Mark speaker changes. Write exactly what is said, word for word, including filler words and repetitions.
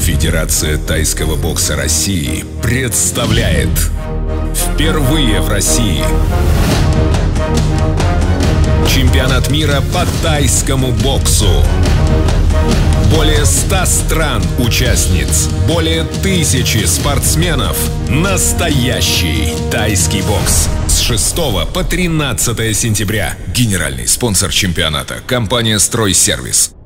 Speaker 1: Федерация тайского бокса России представляет впервые в России чемпионат мира по тайскому боксу. Более ста стран участниц, более тысячи спортсменов. Настоящий тайский бокс. С шестого по тринадцатое сентября. Генеральный спонсор чемпионата — компания «Стройсервис».